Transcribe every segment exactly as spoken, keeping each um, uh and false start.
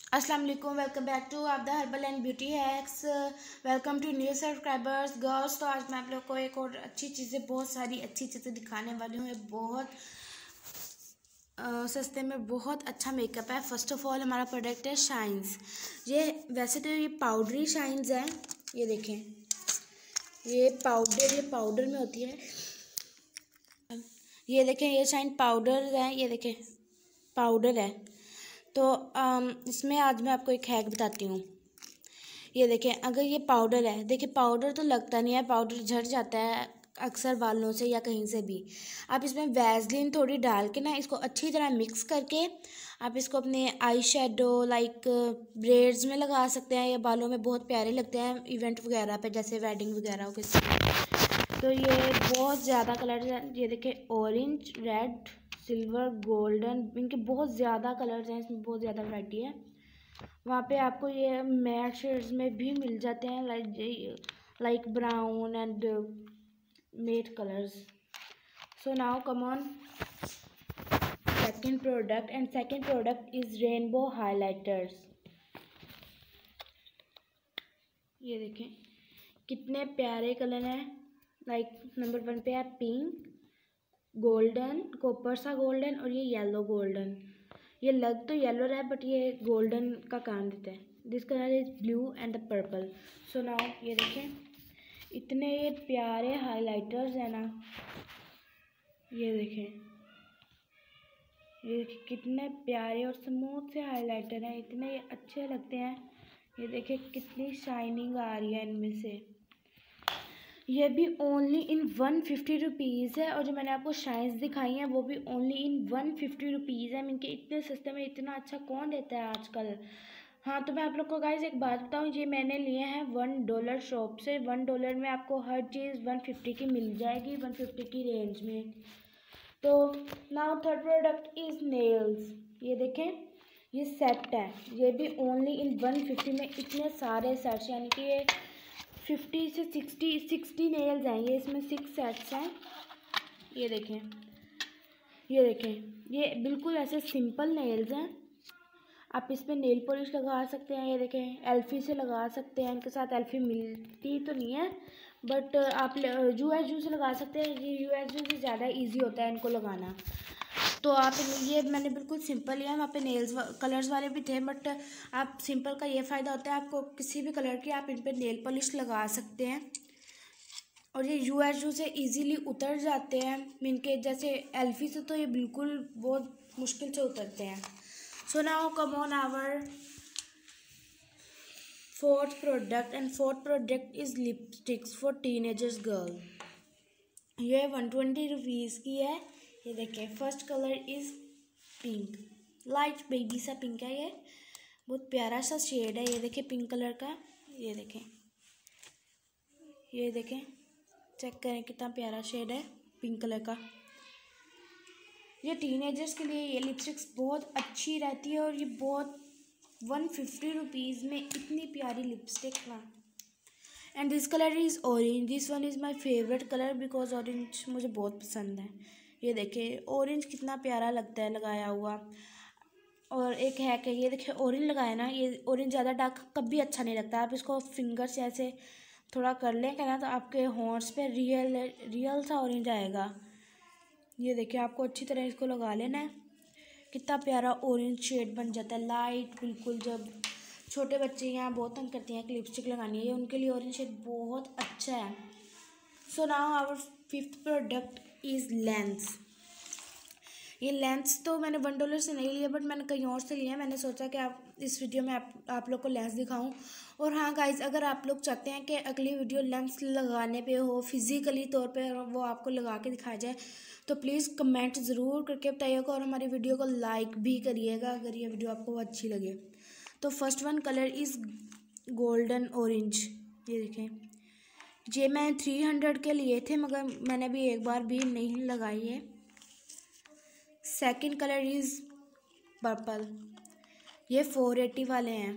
अस्सलाम वालेकुम, welcome back to आप the herbal and beauty hacks. Welcome to new subscribers girls. तो आज मैं आप लोग को एक और अच्छी चीज़ें, बहुत सारी अच्छी चीज़ें दिखाने वाली हूँ। ये बहुत आ, सस्ते में बहुत अच्छा मेकअप है। फर्स्ट ऑफ ऑल हमारा प्रोडक्ट है शाइन्स। ये वैसे तो ये पाउडरी शाइन्स है। ये देखें, ये पाउडर ये पाउडर में होती है। ये देखें, ये शाइन पाउडर है। ये देखें, पाउडर है। तो आम, इसमें आज मैं आपको एक हैक बताती हूँ। ये देखें, अगर ये पाउडर है, देखिए पाउडर तो लगता नहीं है, पाउडर झड़ जाता है अक्सर बालों से या कहीं से भी। आप इसमें वैसलीन थोड़ी डाल के ना, इसको अच्छी तरह मिक्स करके आप इसको अपने आई शेडो लाइक ब्रेड्स में लगा सकते हैं। ये बालों में बहुत प्यारे लगते हैं इवेंट वगैरह पे, जैसे वेडिंग वगैरह हो किसी। तो ये बहुत ज़्यादा कलर है। ये देखें, ऑरेंज, रेड, सिल्वर, गोल्डन, इनके बहुत ज़्यादा कलर्स हैं। इसमें बहुत ज़्यादा वैरायटी है। वहाँ पे आपको ये मैट शेड्स में भी मिल जाते हैं, like like brown and matte colours. So now come on second product, and second product is rainbow highlighters. ये देखें कितने प्यारे कलर हैं। लाइक नंबर वन पे है पिंक, गोल्डन, कॉपर सा गोल्डन, और ये येलो गोल्डन। ये लग तो येलो रहा है बट ये गोल्डन का काम देता है। This colour is blue and the purple. So now ये देखें, इतने ये प्यारे हाइलाइटर्स हैं ना। ये देखें, ये देखें कितने प्यारे और स्मूथ से हाइलाइटर हैं, इतने ये अच्छे लगते हैं। ये देखें कितनी शाइनिंग आ रही है इनमें से। ये भी only in one fifty rupees है, और जो मैंने आपको शाइन्स दिखाई हैं वो भी only in one fifty rupees है। इनके इतने सस्ते में इतना अच्छा कौन देता है आजकल। हाँ, तो मैं आप लोग को गाइस एक बात बताऊँ, ये मैंने लिए हैं वन डॉलर शॉप से। वन डॉलर में आपको हर चीज़ वन फिफ्टी की मिल जाएगी, वन फिफ्टी की रेंज में। तो now third product is nails. ये देखें, ये सेट है। ये भी ओनली इन वन फिफ्टी में इतने सारे सेट्स, यानी कि ये फिफ्टी से सिक्सटी सिक्सटी नेल्स हैं ये, इसमें सिक्स सेट्स हैं। ये देखें, ये देखें, ये बिल्कुल ऐसे सिंपल नेल्स हैं। आप इस पर नेल पॉलिश लगा सकते हैं। ये देखें, एल्फी से लगा सकते हैं। इनके साथ एल्फी मिलती तो नहीं है बट आप यू एस जू से लगा सकते हैं। ये यू एस जू से ज़्यादा इजी होता है इनको लगाना। तो आप ये मैंने बिल्कुल सिंपल लिया है। वहाँ पे नेल्स कलर्स वाले भी थे बट आप सिंपल का ये फ़ायदा होता है, आपको किसी भी कलर की आप इन पर नेल पॉलिश लगा सकते हैं। और ये यू एस जू से इजीली उतर जाते हैं। इनके जैसे एल्फी से तो ये बिल्कुल बहुत मुश्किल से उतरते हैं। So now come on our fourth product, and fourth product is lipsticks for teenagers girl. ये वन ट्वेंटी रुपीज़ की है। ये देखें, first colour is pink, light baby सा पिंक है। ये बहुत प्यारा सा शेड है। ये देखें पिंक कलर का। ये देखें, ये देखें, चेक करें कितना प्यारा शेड है पिंक कलर का। ये टीनेजर्स के लिए ये लिपस्टिक्स बहुत अच्छी रहती है, और ये बहुत वन फिफ्टी रुपीज़ में इतनी प्यारी लिपस्टिक ना। And this colour is orange. This one is my favourite colour because orange मुझे बहुत पसंद है। ये देखें, ऑरेंज कितना प्यारा लगता है लगाया हुआ। और एक हैक है, ये देखिए ऑरेंज लगाया ना, ये ऑरेंज ज़्यादा डार्क कभी अच्छा नहीं लगता। आप इसको फिंगर से ऐसे थोड़ा कर लें क्या ना, तो आपके हॉर्स पे रियल रियल सा ऑरेंज आएगा। ये देखिए, आपको अच्छी तरह इसको लगा लेना है। कितना प्यारा ऑरेंज शेड बन जाता है, लाइट बिल्कुल। जब छोटे बच्चे यहाँ बहुत तंग करते हैं कि लिपस्टिक लगानी है, उनके लिए ऑरेंज शेड बहुत अच्छा है। So now our fifth product is lens. ये लेंस तो मैंने वन डॉलर से नहीं लिया बट मैंने कहीं और से लिया है। मैंने सोचा कि आप इस वीडियो में आप आप लोग को लेंस दिखाऊं। और हाँ गाइज, अगर आप लोग चाहते हैं कि अगली वीडियो लेंस लगाने पे हो, फिज़िकली तौर पे वो आपको लगा के दिखाया जाए, तो प्लीज़ कमेंट ज़रूर करके बताइएगा, और हमारी वीडियो को लाइक भी करिएगा अगर ये वीडियो आपको अच्छी लगे। तो first one colour is golden orange. ये देखें, ये मैं थ्री हंड्रेड के लिए थे मगर मैंने अभी एक बार भी नहीं लगाई है। Second colour is purple. ये फोर एटी वाले हैं।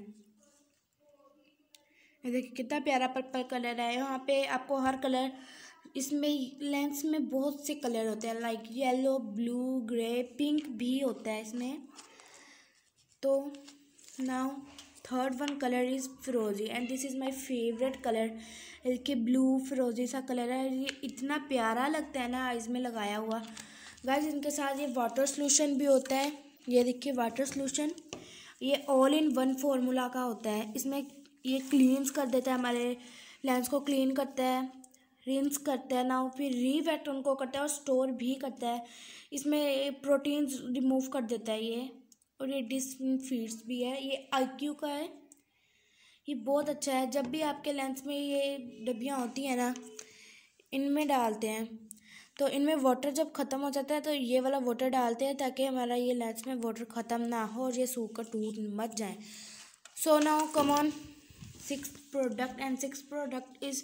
ये देखिए कितना प्यारा पर्पल कलर है। यहाँ पे आपको हर कलर, इसमें लेंस में बहुत से कलर होते हैं, like yellow, blue, grey, pink भी होता है इसमें। तो now third one colour is फिरोजी and this is my favourite colour. इसके ब्लू फिरोजी सा कलर है, ये इतना प्यारा लगता है ना आइज़ में लगाया हुआ। गाइस इनके साथ ये वाटर सोल्यूशन भी होता है, ये देखिए वाटर सोल्यूशन, ये ऑल इन वन फार्मूला का होता है। इसमें ये क्लीन्स कर देता है, हमारे लेंस को क्लीन करता है, रिंस करता है ना, फिर रीवेट उनको करता है और स्टोर भी करता है। इसमें प्रोटीन्स रिमूव कर देता है ये, और ये डिसइंफेक्ट्स भी है। ये आई क्यू का है, ये बहुत अच्छा है। जब भी आपके लेंस में ये डब्बियाँ होती हैं ना, इनमें डालते हैं तो इनमें वाटर जब ख़त्म हो जाता है तो ये वाला वाटर डालते हैं ताकि हमारा ये लेंस में वाटर ख़त्म ना हो और ये सूख कर टूट मत जाए। So now come on six product and six product is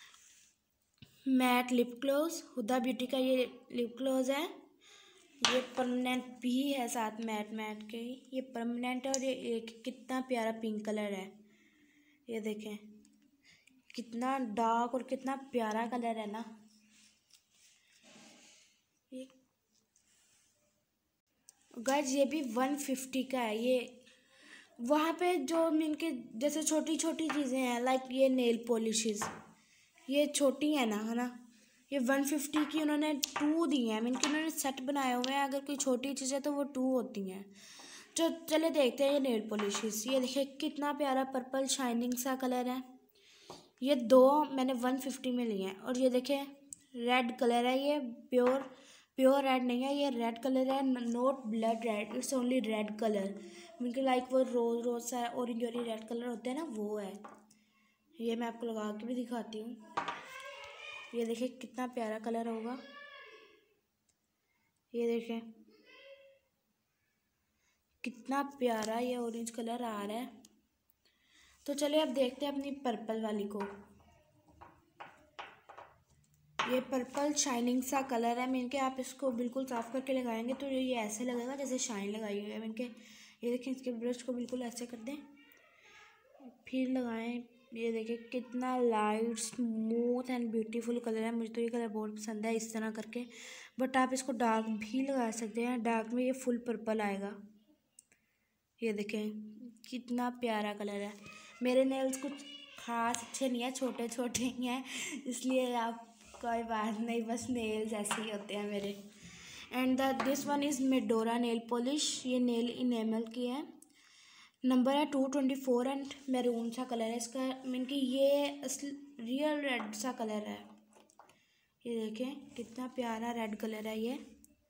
matte lip gloss. Huda Beauty का ये लिप ग्लॉस है, ये परमानेंट भी है साथ मैट मैट के, ये परमानेंट है। और ये एक कितना प्यारा पिंक कलर है, ये देखें कितना डार्क और कितना प्यारा कलर है ना। ये गाइस ये भी वन फिफ्टी का है। ये वहाँ पे जो इनके जैसे छोटी छोटी चीज़ें हैं लाइक ये नेल पॉलिशेस, ये छोटी है ना, है ना, ये वन फिफ्टी की उन्होंने टू दी हैं। इनके उन्होंने सेट बनाए हुए हैं, अगर कोई छोटी चीज़ है तो वो टू होती हैं। तो चले देखते हैं ये नेल पॉलिशेस। ये देखिए कितना प्यारा पर्पल शाइनिंग सा कलर है। ये दो मैंने वन फिफ्टी में लिए हैं। और ये देखें रेड कलर है, ये प्योर प्योर रेड नहीं है, ये रेड कलर है, not blood red, it's only red colour. Mean like वो रोज रोज सा ऑरेंज ऑरेंज रेड कलर होते हैं ना, वो है। ये मैं आपको लगा के भी दिखाती हूँ, ये देखिए कितना प्यारा कलर होगा। ये देखें कितना प्यारा ये ऑरेंज कलर आ रहा है। तो चलिए अब देखते हैं अपनी पर्पल वाली को। ये पर्पल शाइनिंग सा कलर है। मीन के आप इसको बिल्कुल साफ़ करके लगाएंगे तो ये ऐसे लगेगा जैसे शाइन लगाई हुई है। मीन के ये देखिए इसके ब्रश को बिल्कुल ऐसे कर दें, फिर लगाएं। ये देखिए कितना light smooth and beautiful colour है। मुझे तो ये कलर बहुत पसंद है इस तरह करके। बट आप इसको डार्क भी लगा सकते हैं, डार्क में ये फुल पर्पल आएगा। ये देखें कितना प्यारा कलर है। मेरे नेल्स कुछ खास अच्छे नहीं है, छोटे छोटे ही हैं, इसलिए आप कोई बात नहीं, बस नेल्स ऐसे ही होते हैं मेरे। And the this one is Medora nail polish, ये नेल इनेमल की है, नंबर है two twenty four and maroon सा कलर है इसका। मीन कि ये असली रियल रेड सा कलर है। ये देखें कितना प्यारा रेड कलर है ये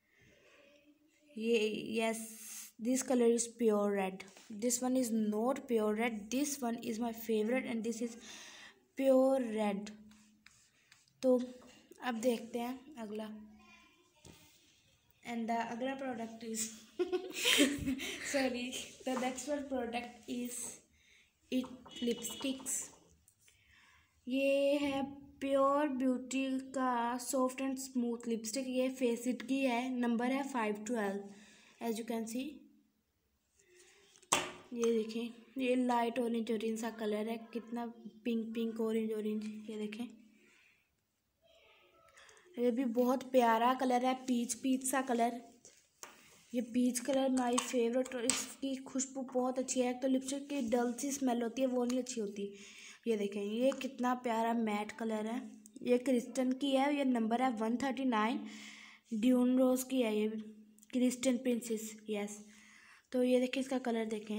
ये yes this colour is pure red, this one is not pure red, this one is my favourite and this is pure red. तो अब देखते हैं अगला। एंड द अगला product is sorry the next one product is it lipsticks. ये है pure beauty का soft and smooth lipstick, ये फेसिट की है, नंबर है five twelve as you can see. ये देखें ये लाइट ऑरेंज ऑरेंज सा कलर है, कितना पिंक पिंक ऑरेंज ऑरेंज। ये देखें ये भी बहुत प्यारा कलर है, पीच पीच सा कलर। ये पीच कलर माय फेवरेट, और इसकी खुशबू बहुत अच्छी है। तो लिपस्टिक की डल सी स्मेल होती है वो नहीं अच्छी होती। ये देखें ये कितना प्यारा मैट कलर है, ये क्रिस्टन की है, ये नंबर है one thirty nine, Dune Rose की है ये, क्रिस्टन प्रिंसेस यस। तो ये देखें इसका कलर देखें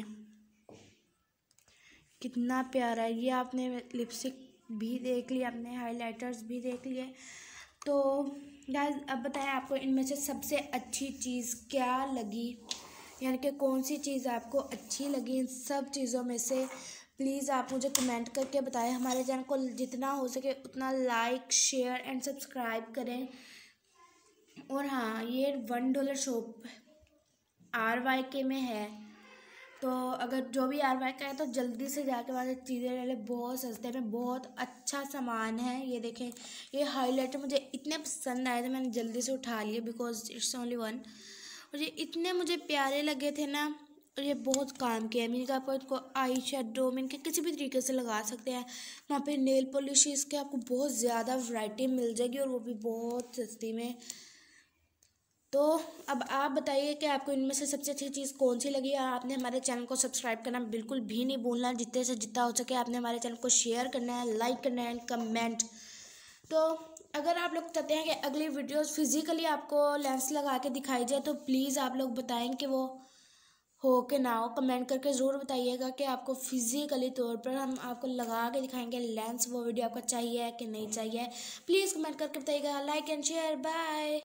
कितना प्यारा है। ये आपने लिपस्टिक भी देख लिया, आपने हाइलाइटर्स भी देख लिए। तो गाइस अब बताएं आपको इनमें से सबसे अच्छी चीज़ क्या लगी, यानी कि कौन सी चीज़ आपको अच्छी लगी इन सब चीज़ों में से। प्लीज़ आप मुझे कमेंट करके बताएं। हमारे चैनल को जितना हो सके उतना लाइक शेयर एंड सब्सक्राइब करें। और हाँ ये one dollar shop R Y K में है, तो अगर जो भी आर वाई का है तो जल्दी से जाके वहाँ से चीज़ें ले लें, बहुत सस्ते में बहुत अच्छा सामान है। ये देखें ये हाइलाइटर मुझे इतने पसंद आए थे, मैंने जल्दी से उठा लिए बिकॉज इट्स ओनली वन। और ये इतने मुझे प्यारे लगे थे ना, और ये बहुत काम के है। मीन आपको इसको आई शेडो मीन के किसी भी तरीके से लगा सकते हैं। वहाँ पे नेल पॉलिश के आपको बहुत ज़्यादा वैरायटी मिल जाएगी और वो भी बहुत सस्ती में। तो अब आप बताइए कि आपको इनमें से सबसे अच्छी चीज़ कौन सी लगी, और आपने हमारे चैनल को सब्सक्राइब करना बिल्कुल भी नहीं भूलना। जितने से जितना हो सके आपने हमारे चैनल को शेयर करना है, लाइक करना है एंड कमेंट। तो अगर आप लोग चाहते हैं कि अगली वीडियोस फिजिकली आपको लेंस लगा के दिखाई जाए तो प्लीज़ आप लोग बताएं कि वो हो के ना हो। कमेंट करके ज़रूर बताइएगा कि आपको फिजिकली तौर पर हम आपको लगा के दिखाएंगे लेंस, वो वीडियो आपको चाहिए कि नहीं चाहिए। प्लीज़ कमेंट करके बताइएगा। Like and share, bye.